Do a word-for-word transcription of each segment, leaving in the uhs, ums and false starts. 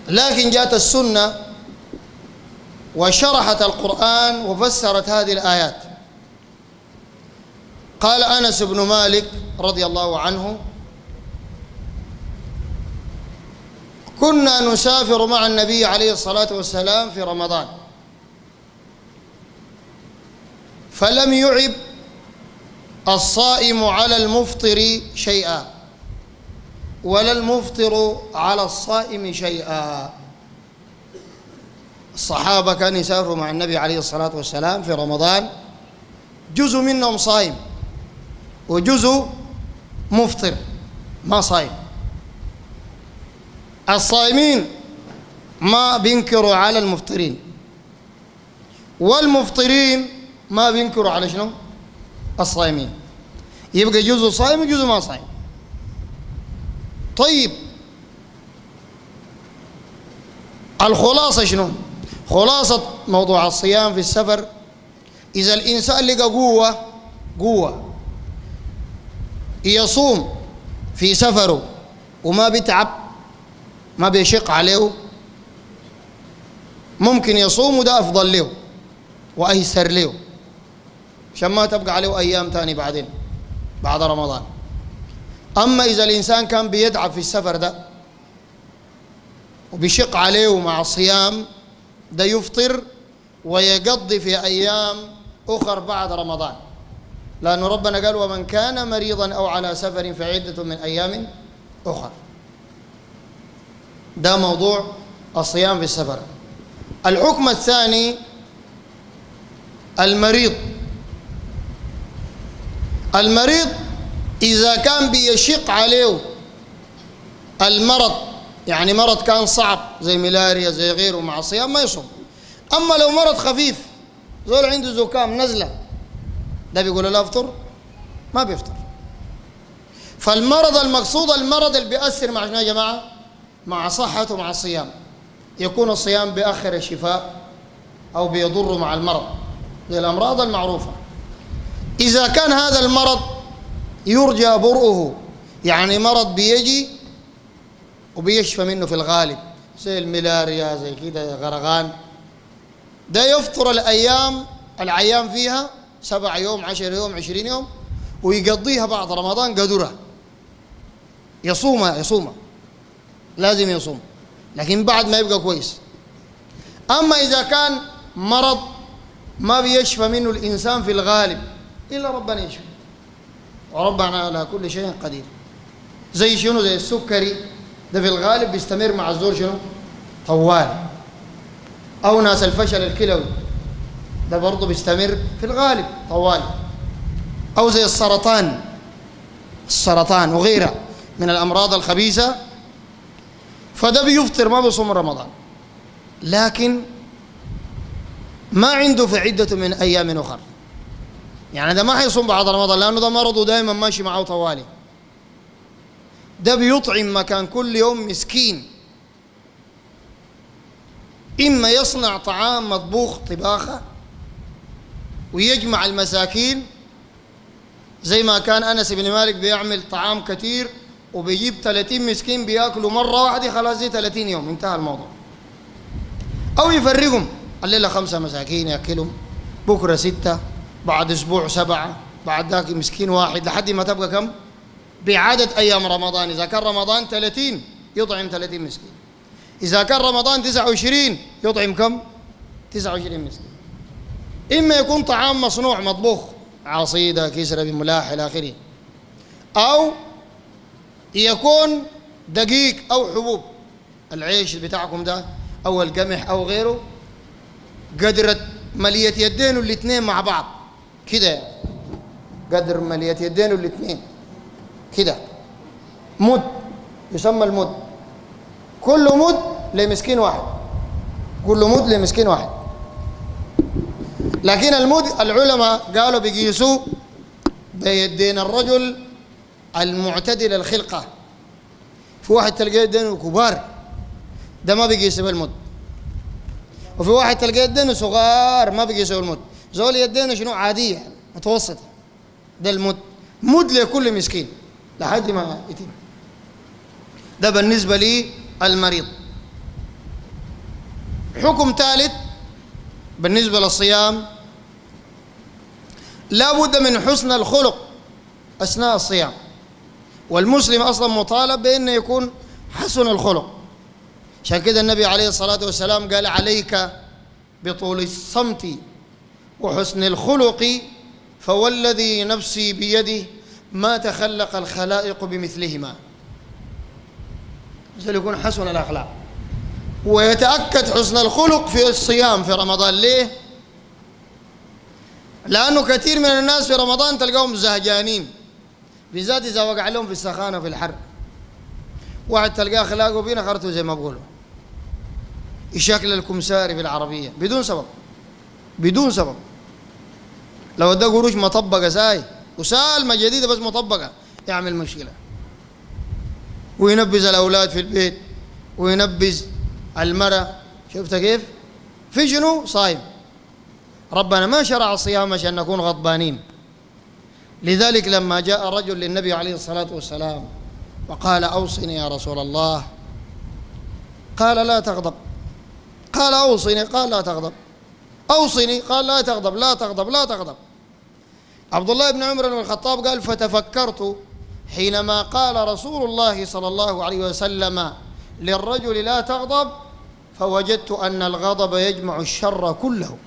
لكن جاءت السنة وشرحت القرآن وفسرت هذه الآيات. قال أنس بن مالك رضي الله عنه: كنا نسافر مع النبي عليه الصلاة والسلام في رمضان، فلم يعب الصائم على المفطر شيئا ولا المفطر على الصائم شيئا. الصحابة كانوا يسافروا مع النبي عليه الصلاة والسلام في رمضان، جزء منهم صائم وجزء مفطر ما صائم. الصائمين ما بينكروا على المفطرين، والمفطرين ما بينكروا على شنو؟ الصائمين. يبقى جزء صائم وجزء ما صائم. طيب الخلاصة شنو؟ خلاصة موضوع الصيام في السفر: إذا الإنسان لقى قوة قوة يصوم في سفره وما بيتعب ما بيشق عليه، ممكن يصوم، وده أفضل له وأيسر له عشان ما تبقى عليه أيام تاني بعدين بعد رمضان. أما إذا الإنسان كان بيتعب في السفر ده وبيشق عليه مع الصيام، ده يفطر ويقضي في أيام أخر بعد رمضان، لأن ربنا قال: ومن كان مريضا أو على سفر فعدة من أيام أخر. ده موضوع الصيام في السفر. الحكم الثاني: المريض. المريض إذا كان بيشق عليه المرض، يعني مرض كان صعب زي ملاريا زي غيره، مع الصيام ما يصوم. أما لو مرض خفيف زول عنده زكام نزلة، ده بيقول لا أفطر؟ ما بيفطر. فالمرض المقصود المرض اللي بيأثر مع شنو يا جماعة؟ مع صحته مع الصيام. يكون الصيام بيأخر الشفاء أو بيضر مع المرض، زي الأمراض المعروفة. إذا كان هذا المرض يرجى برؤه، يعني مرض بيجي وبيشفى منه في الغالب، زي الملاريا زي كده غرغان، ده يفطر الأيام العيام فيها سبع يوم عشر يوم عشرين يوم، ويقضيها بعد رمضان قدرها، يصومها يصومها لازم يصوم، لكن بعد ما يبقى كويس. أما إذا كان مرض ما بيشفى منه الإنسان في الغالب إلا ربنا يشفى، وربنا على كل شيء قدير. زي شنو؟ زي السكري، ده في الغالب بيستمر مع الزور شنو؟ طوال. أو ناس الفشل الكلوي، ده برضه بيستمر في الغالب طوال. أو زي السرطان السرطان وغيرها من الأمراض الخبيثة، فده بيفطر ما بيصوم رمضان، لكن ما عنده في عدة من أيام أخرى، يعني ده ما حيصوم بعد رمضان لأنه ده مرضه دائما ماشي معه طوالي. ده بيطعم مكان كل يوم مسكين، إما يصنع طعام مطبوخ طباخة ويجمع المساكين، زي ما كان أنس بن مالك بيعمل طعام كثير وبيجيب ثلاثين مسكين بياكلوا مرة واحدة، خلاص دي ثلاثين يوم انتهى الموضوع. أو يفرقهم، الليلة خمسة مساكين يأكلهم، بكرة ستة، بعد أسبوع سبعة، بعد ذاك مسكين واحد، لحد ما تبقى كم؟ بعدد أيام رمضان. إذا كان رمضان ثلاثين يطعم ثلاثين مسكين، إذا كان رمضان تسعة وعشرين يطعم كم؟ تسعة وعشرين مسكين. إما يكون طعام مصنوع مطبوخ، عصيدة كسرة بملاح إلى آخره، أو يكون دقيق أو حبوب، العيش بتاعكم ده أو القمح أو غيره، قدرة ملية يدينه الاثنين مع بعض كده، قدر ملية يدينه الاثنين كده، مد يسمى المد، كل مد لمسكين واحد، كل مد لمسكين واحد. لكن المد العلماء قالوا بيقيسوا بيدين الرجل المعتدل الخلقة، في واحد تلقى يدينه كبار ده ما بيقيس بالمد، وفي واحد تلقى يدينه صغار ما بيقيس بالمد، زول يدينه شنو عادية متوسطة، ده المد، مد لكل مسكين لحد ما يتم. ده بالنسبة لي المريض. حكم ثالث بالنسبة للصيام، لا بد من حسن الخلق أثناء الصيام، والمسلم أصلا مطالب بأنه يكون حسن الخلق. عشان كده النبي عليه الصلاة والسلام قال عليك بطول الصمت وحسن الخلق فوالذي نفسي بيده ما تخلق الخلائق بمثلهما. عشان يكون حسن الأخلاق ويتأكد حسن الخلق في الصيام في رمضان. ليه؟ لأنه كثير من الناس في رمضان تلقاهم زهجانين، بالذات إذا وقع لهم في السخانة في الحر. واحد تلقاه أخلاقه بينا خرطه زي ما بقولوا يشكل الكمساري في العربية بدون سبب، بدون سبب. لو ادى قروش مطبقة ساي وسالمة جديدة بس مطبقة يعمل مشكلة، وينبذ الأولاد في البيت وينبذ المرأة. شفت كيف؟ في شنو؟ صايم. ربنا ما شرع الصيام عشان نكون غضبانين. لذلك لما جاء رجل للنبي عليه الصلاة والسلام وقال أوصني يا رسول الله، قال لا تغضب. قال أوصني، قال لا تغضب. أوصني، قال لا تغضب لا تغضب لا تغضب. عبد الله بن عمر بن الخطاب قال فتفكرت حينما قال رسول الله صلى الله عليه وسلم للرجل لا تغضب فوجدت أن الغضب يجمع الشر كله.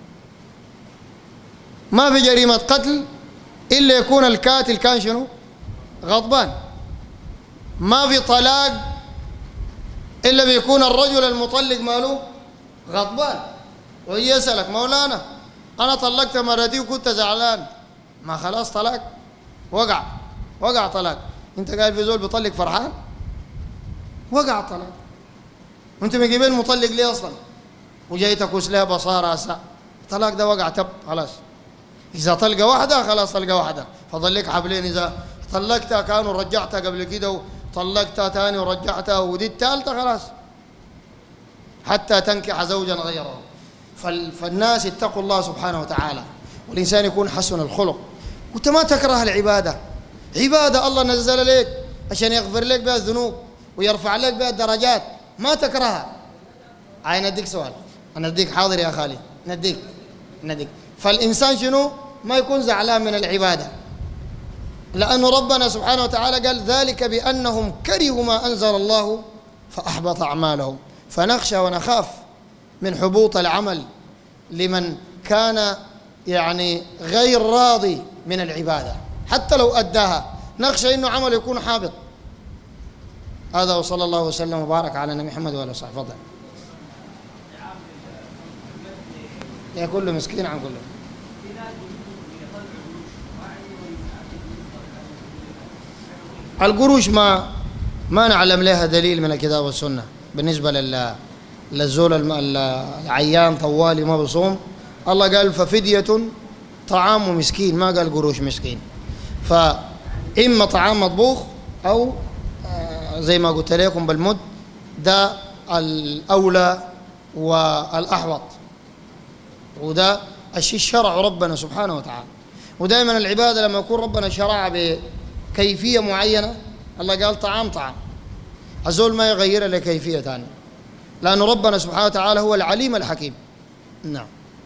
ما في جريمة قتل إلا يكون القاتل كان شنو؟ غضبان. ما في طلاق إلا بيكون الرجل المطلق ماله؟ غضبان. ويجي يسألك مولانا أنا طلقت مرتي وكنت زعلان، ما خلاص طلاق وقع وقع طلاق. أنت قايل في زول بيطلق فرحان؟ وقع طلاق. وأنت من قبل مطلق ليه أصلا؟ وجاي تكوس لها بصارة أسا الطلاق ده وقع تب خلاص. إذا طلقة واحدة خلاص طلقة واحدة، فضلك حبلين. إذا طلقتها كانوا رجعتها قبل كده وطلقتها ثاني ورجعتها ودي الثالثة خلاص حتى تنكح زوجا غيره. فالناس اتقوا الله سبحانه وتعالى، والإنسان يكون حسن الخلق. وأنت ما تكره العبادة، عبادة الله نزل لك عشان يغفر لك بها الذنوب ويرفع لك بها الدرجات، ما تكرهها. عاي نديك سؤال، أنا نديك حاضر يا خالي، نديك نديك فالإنسان شنو؟ ما يكون زعلان من العبادة، لأنه ربنا سبحانه وتعالى قال ذلك بأنهم كرهوا ما أنزل الله فأحبط أعمالهم. فنخشى ونخاف من حبوط العمل لمن كان يعني غير راضي من العبادة حتى لو أداها، نخشى إنه عمل يكون حابط. هذا وصلى الله وسلم وبارك على نبينا محمد وآله وصحبه. فضل يا كل مسكين عن كله. القروش ما ما نعلم لها دليل من الكتاب والسنة. بالنسبة لل للزول العيان طوالي ما بصوم، الله قال ففدية طعام مسكين، ما قال قروش مسكين. فإما طعام مطبوخ أو زي ما قلت لكم بالمد، ده الأولى والأحوط، وده الشيء شرع ربنا سبحانه وتعالى. ودائما العبادة لما يكون ربنا شرع بكيفية معينة، الله قال طعام طعام، الزول ما يغير لكيفية ثانية، لأن ربنا سبحانه وتعالى هو العليم الحكيم. نعم.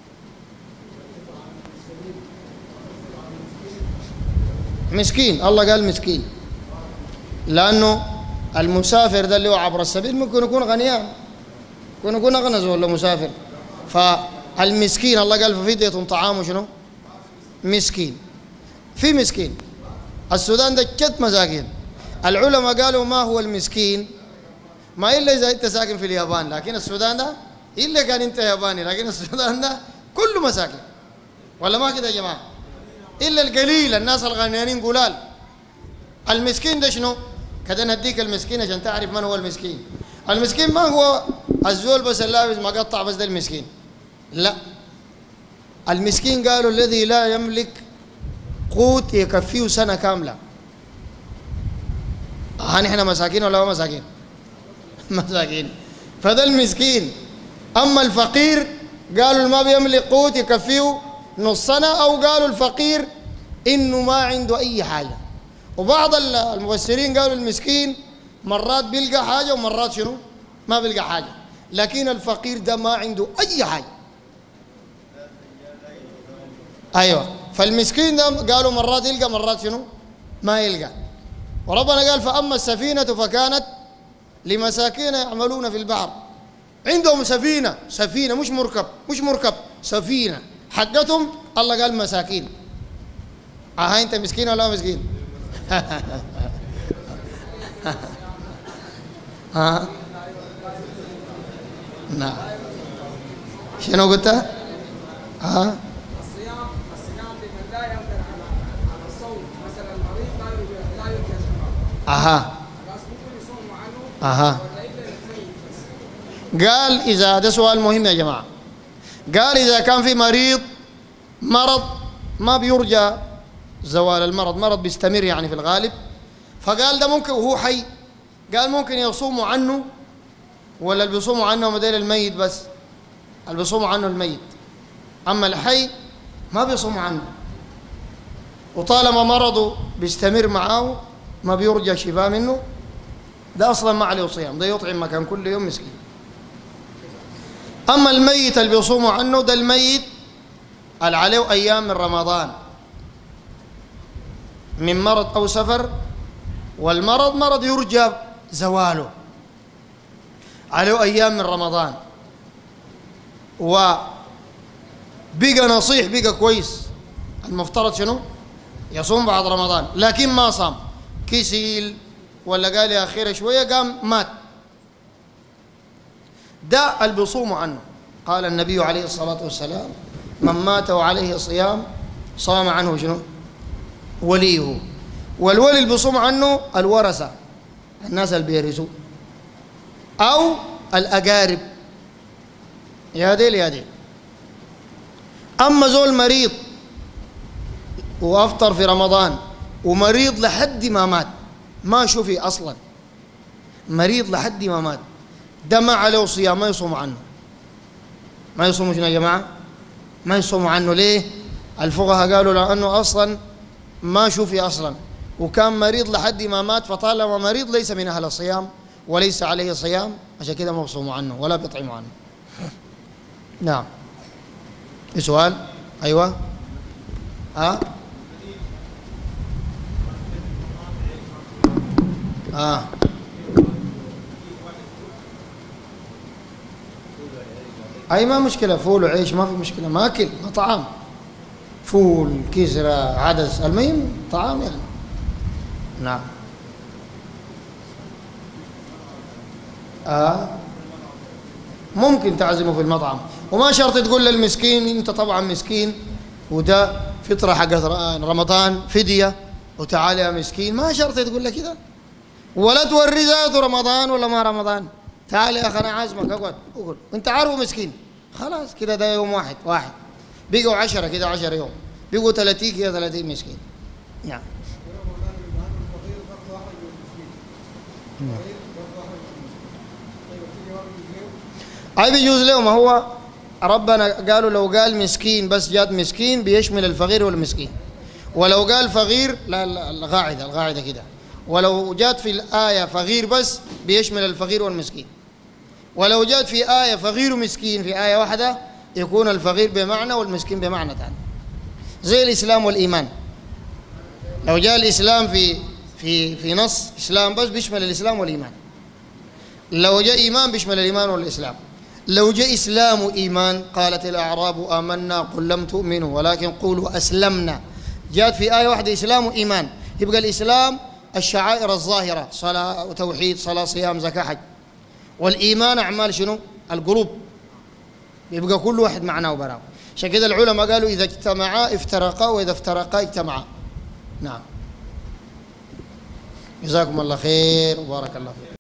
مسكين، الله قال مسكين، لأنه المسافر ده اللي هو عبر السبيل ممكن يكون غنيان، ممكن يكون أغنى ولا مسافر. فالمسكين الله قال ففدية طعام شنو؟ مسكين. في مسكين السودان ده جد مساكين. العلماء قالوا ما هو المسكين؟ ما إلا إذا أنت ساكن في اليابان، لكن السودان ده إلا كان أنت ياباني، لكن السودان ده كله مساكين. ولا ما كده يا جماعة؟ إلا القليل، الناس الغنيانين قلال. المسكين ده شنو؟ كده نديك المسكين عشان تعرف من هو المسكين. المسكين ما هو الزول بس اللابس مقطع بس ده المسكين، لا. المسكين قالوا الذي لا يملك قوت يكفيه سنة كاملة. هل احنا مساكين ولا ما مساكين؟ مساكين. فده المسكين. أما الفقير قالوا ما بيملك قوت يكفيه نص سنة، أو قالوا الفقير إنه ما عنده أي حاجة. وبعض المفسرين قالوا المسكين مرات بيلقى حاجة ومرات شنو؟ ما بيلقى حاجة. لكن الفقير ده ما عنده أي حاجة. أيوة، فالمسكين ده قالوا مرات يلقى مرات شنو؟ ما يلقى. وربنا قال فأما السفينة فكانت لمساكين يعملون في البحر. عندهم سفينة، سفينة مش مركب، مش مركب، سفينة حقتهم. الله قال مساكين. ها أنت مسكين ولا مسكين؟ ها نعم. شنو قلت؟ ها الصيام الصيام لمن لا يقدر على الصوم، مثلا المريض لا لا يرجى شفاء. اها خلاص ممكن يصوم عنه. اها ولا الا الميت بس. قال إذا، ده سؤال مهم يا جماعة. قال إذا كان في مريض مرض ما بيرجى زوال المرض، مرض بيستمر يعني في الغالب، فقال ده ممكن وهو حي، قال ممكن يصوموا عنه. ولا اللي بيصوموا عنه هم ديل الميت بس، اللي بيصوموا عنه الميت، أما الحي ما بيصوموا عنه. وطالما مرضه بيستمر معاه ما بيرجى شفاء منه، ده أصلا ما عليه صيام، ده يطعم مكان كل يوم مسكين. أما الميت اللي بيصوموا عنه ده الميت اللي عليه أيام من رمضان من مرض أو سفر، والمرض مرض يرجى زواله، عليه أيام من رمضان وبقى نصيح بقى كويس، المفترض شنو؟ يصوم بعد رمضان، لكن ما صام، كسل ولا قال يا أخير شوية قام مات، ده اللي بيصوموا عنه. قال النبي عليه الصلاة والسلام من مات وعليه صيام صام عنه شنو؟ وليه. والولي اللي بيصوم عنه الورثة، الناس اللي بيرثوا، أو الأقارب، يا ديل يا ديل. أما زول مريض وأفطر في رمضان ومريض لحد ما مات، ما شوفي أصلا، مريض لحد ما مات، ده ما عليه صيام، ما يصوم عنه. ما يصوموا شنو يا جماعة؟ ما يصوموا عنه. ليه؟ الفقهاء قالوا لأنه أصلا ما شوفي أصلا، وكان مريض لحد ما مات، فطالما مريض ليس من أهل الصيام وليس عليه صيام، عشان كده ما بيصوموا عنه ولا بيطعموا عنه. نعم. في سؤال؟ أيوة. ها؟ آه. آه. أي ما مشكلة، فول وعيش ما في مشكلة، ما أكل، ما طعام، فول كسرة عدس، المهم طعام يعني. نعم. آه. ممكن تعزمه في المطعم، وما شرط تقول للمسكين أنت طبعا مسكين وده فطرة حق رمضان فدية وتعال يا مسكين، ما شرط تقول له كده، ولا توري ذاته رمضان ولا ما رمضان، تعال يا أخي أنا عازمك اقعد اقعد، أنت عارفه مسكين، خلاص كده ده يوم واحد واحد، بقوا عشرة كده عشرة يوم، بقوا ثلاثين كده ثلاثين مسكين. نعم. أي بيجوز له، ما هو ربنا قالوا لو قال مسكين بس جات مسكين بيشمل الفقير والمسكين، ولو قال فقير لا القاعدة القاعدة كده، ولو جات في الآية فقير بس بيشمل الفقير والمسكين، ولو جات في آية فقير ومسكين في آية واحدة يكون الفقير بمعنى والمسكين بمعنى ثاني، زي الإسلام والإيمان. لو جاء الإسلام في في في نص إسلام بس بيشمل الإسلام والإيمان، لو جاء إيمان بيشمل الإيمان والإسلام. لو جاء إسلام وإيمان قالت الأعراب آمنا قل لم تؤمنوا ولكن قولوا أسلمنا، جاءت في آية واحدة إسلام وإيمان، يبقى الإسلام الشعائر الظاهرة، صلاة وتوحيد، صلاة صيام زكاة حج، والإيمان أعمال شنو؟ القلوب، يبقى كل واحد معناه وبراءه. عشان كده العلماء قالوا إذا اجتمعا افترقا وإذا افترقا اجتمعا. نعم. جزاكم الله خير وبارك الله فيكم.